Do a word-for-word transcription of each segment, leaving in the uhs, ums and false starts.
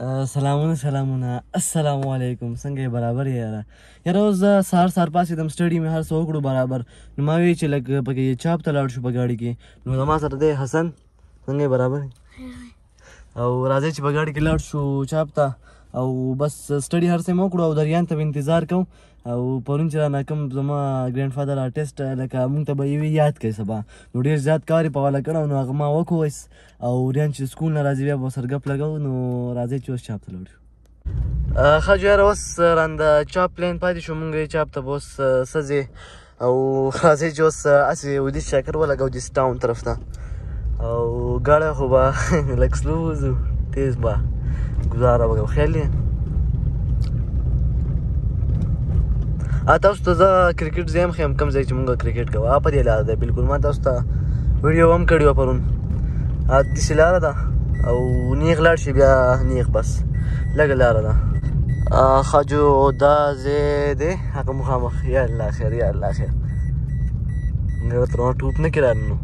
سلامونه سلامونه السلام علیکم. څنګه یې برابر یې یاره؟ یاره اوس زه سهار سهار پاڅېدم، سټډي مې هر څه وکړو برابر. نو ما وی چې لږ پکې چاپ ته لاړ شو په ګاډي کې. نو زما سره دی حسن. څنګه یې برابر یې؟ او راځئ چې په ګاډي کې لاړ شو چاپ ته او بس سټډي هر څه مې وکړو او دریان ته به انتظار کوم. او پرون چې رانه کوم زما ګرینډ فادر آرټسټ لکه موږ ته به یې یاد کوي سبا، نو ډېر زیات کار یې په والا کړی نو هغه ما وکړو ویس. او ریان چې سکول نه راځي بیا به ورسره ګپ لګوو. نو راځئ چې اوس چاپ ته لاړ شو. ښه جو یاره اوس رانده چاپ پلین پاتې شو، مونږ یې چاپ ته به اوس سځې او راځئ چې اوس هسې ودیس چکر ولګوو دیس ټاون طرف ته. او ګاډی خو به لږ سلو وځو، تیز به ګزاره به کوو. خیال یې تاسو ته زه کرکټ زه هم ښیم کوم ځای چې مونږ کرکټ کوو. په دې لاره دی بالکل. ما تاسو ته ویډیو هم کړې وه پرون. داسې لاره ده او نیغ لاړ شي بیا نیغ بس لږه لاره ده. ښه جو دا ځای دی هغه مخامخ. یا الله خیر یا الله خیر. ورته ما ټوپ نه کړي رانه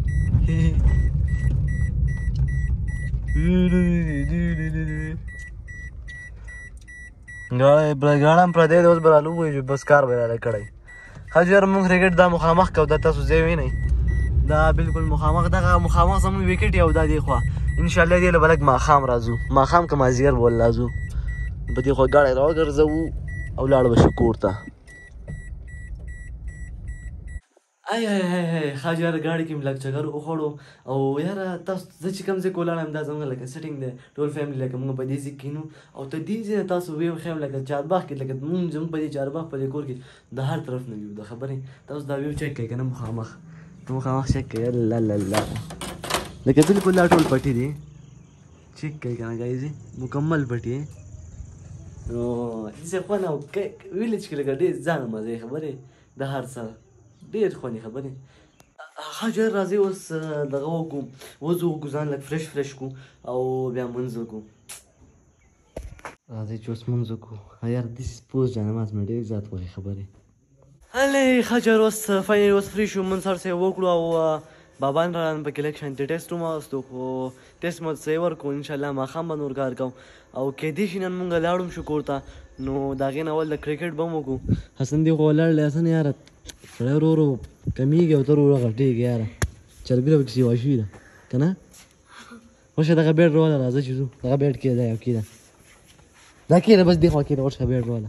ګاډی هم پردی دی، اوس به رالوبوي بس کار به یې راله کړی. ښه جو یاره مونږ کرکټ دا مخامخ کوو، دا تاسو ځای وینئ دا بالکل مخامخ دغه مخامخ زموږ ویکټ یو دا دی خوا. انشاءالله دې له به لږ ماښام راځو، ماښام که مازدیګر به ولله ځو. په دې خوا ګاډی راوګرځوو او لاړ به شو کور ته. ای ای ای ای ښه جو یاره ګاډي کې مې لږ چکر وخوړو. او یاره تاسو زه چې کوم ځای کې ولاړم دا زموږ لکه سیټینګ دی، ټول فیملي لکه مونږ په دې ځای کې کښېنو او تر دې ځای تاسو ویې ښیم لکه چارباغ کې لکه مونږ زموږ په دې چارباغ په دې کور کې د هر طرف نه ویو. د خبرې تاسو دا ویو چک کوئ که نه مخامخ ته مخامخ چک کوئ. الله الله لکه بالکل دا ټول پټي دي، چک کوئ که نه ګایز مکمل پټي. نو داسې خوند او ویلیج کې لکه ډېر ځانه مزه یې خبرې د هر څه ډېر خوند یې خبرې. ښه جو راځئ اوس دغه وکړو، وځو وکړو ځان لږ فرش فرش کړو او بیا منځ وکړو. راځئ چې اوس منځ وکړو. یار داسې پوز جانماز مې ډېر زیات خوښې خبرې. هلې ښه جو اوس فاینل اوس فري شو، منځ هر څه یې وکړو او بابا نه رانه پکې لږ شانتې ټسټ وماغستو، خو ټسټ مو څه یې ورکړو انشاءالله ماښام به نور کار کوو. او کیدای شي نن مونږ لاړو شو کور ته، نو د هغې نه اول د کرکټ به هم وکړو. حسن دې خو ولاړ دی حسن یاره سړی ورو ورو کمیږي او ته ورو ورو غټېږي یاره، چربي را پکې سیوا شوي ده که نه. ورشه دغه بیډ راوله راځه چې ځو. دغه بیډ کښېږده یو کښېږده دا کښېږده بس دې خوا کښېږده. ورشه بیډ راوله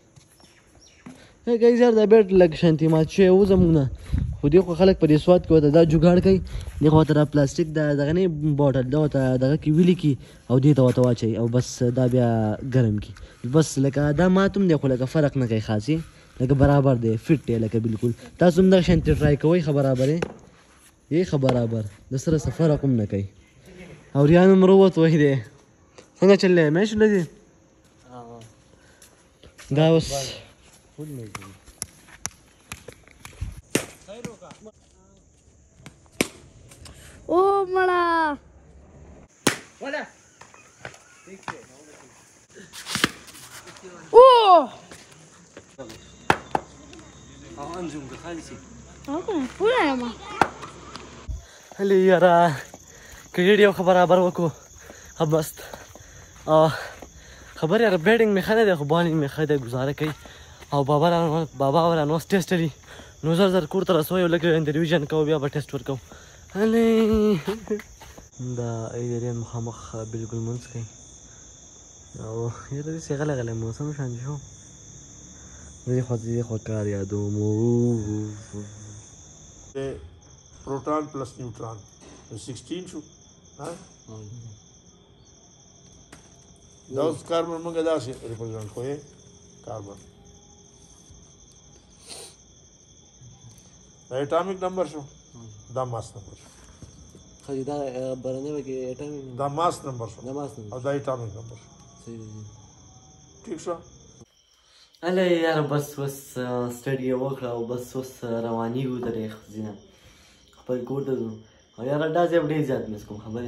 ګایز یار دا بیډ لږ شانتي مات شوی و زموږ نه، خو دې خو خلک په دې سواد کې ورته دا جوګاړ کوي. دې خوا ورته دا پلاستیک د دغه نه باټل دا ورته دغه کې ویلي کړي او دې ته ورته واچوي او بس دا بیا ګرم کړي. بس لکه دا مات هم دی خو لکه فرق نه کوي خاص یې لکه برابر دی، فټ دی لکه بالکل. تاسو هم دغه شانتې ټرای کوئ ښه برابر یې یې ښه برابر د سره څه فرق هم نه کوي. او ریان هم روت وی دی. څنګه چل دی میچ نه دی دا اوس او مړه او هلې یاره کرکټ یو ښه برابر وکړو. ښه مست خبر یاره بیټینګ مې ښه نه دی خو بالینګ مې ښه دی، ګزاره کوي. او بابا را بابا رانه اوس ټسټ لري، نو زر زر کور ته رسو یو لږ انټرویژن کوو بیا به ټسټ ورکوو. هلې دا ایرین مخامخ بالکل منځ کوي او یاره داسې غلی غلی موسم شانتې شو. دې خوا دې خوا کار یادوم پروټون پلس نیوټرون سیکسټین شو. دا اوس کاربن موږ داسې ریپرزنټ کوو کاربن دا اټامیک نمبر شو، دا ماس نمبر شو. خو دا برنه کې اټامیک دا ماس نمبر شو دا ماس نمبر او دا اټامیک نمبر شو. صحیح دی ټیک شو. هلې یاره بس اوس سټډي یې وکړه او بس اوس روانېږو درې ځینه خپل کور ته ځو. او یاره دا ځای ډېر زیات مس کوم خبرې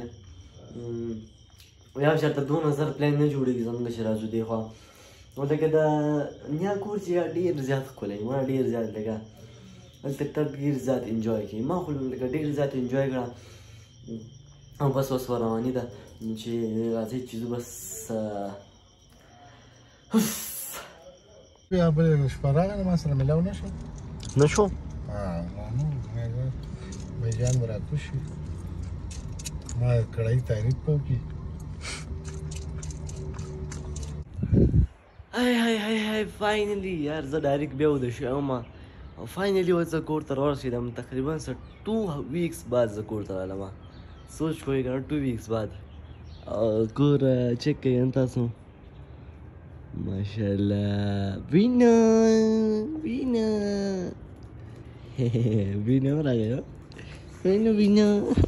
یو چېرته دونه زر پلان نه جوړېږي زموږ چې راځو دې خوا. نو لکه د نیا کور چې ډېر زیات ښکلی ما ډېر زیات لکه هلته ته ډېر زیات انجوی کوي. ما خو لکه ډېر زیات انجوی کړه او بس اوس رواني ده چې راځي چې زه بس بیا بلې شپه راغله ما سره ملاو نه شو نه شو نو نو بېجان به راکوز شي ما کړایي تعریف به وکړي هاي هاي هاي هاي فاینلی یار زه ډایرکټ بیا وده شوم او فاینلی اوس زه کور ته راورسېدم تقریبا څه ټو ویکس بعد زه کور ته رالم سوچ کوئ که نه ټو ویکس بعد او کور چیک کوئ نه تاسو ماشاءالله وینا وینا وینا راغی وینا وینا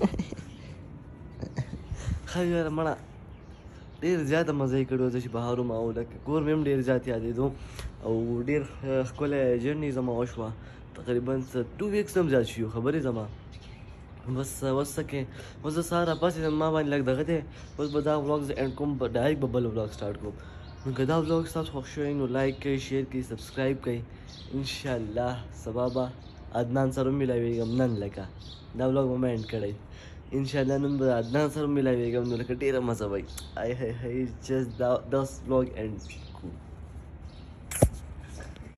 ښه یاره مړه ډېر زیاته مزه یې کړې وه زه چې بهر وم او لکه کور مې هم ډېر زیات یادېدو او ډېر ښکلی جرني زما وشوه تقریبا څه ټو ویکس هم زیات شي خبرې زما بس اوس څه کې اوس زه سهار راپاڅېدم ما باندې لږ دغه دی اوس به دا ولاګ زه اینډ کوم ډایرکټ به بل ولاګ سټارټ کوم نو که دا ولاګ ستاسو خوښ شوی نو لایک کوئ شیر کوئ سبسکرایب کوئ انشاءالله سبا به عدنان سره وملاویږم نن لکه دا ولاګ به ما اینډ کړی انشاءالله نن به عدنان سره وملاویږم نو لکه ډېره مزه وایي آی هی هی جست دا داس ولاګ اینډ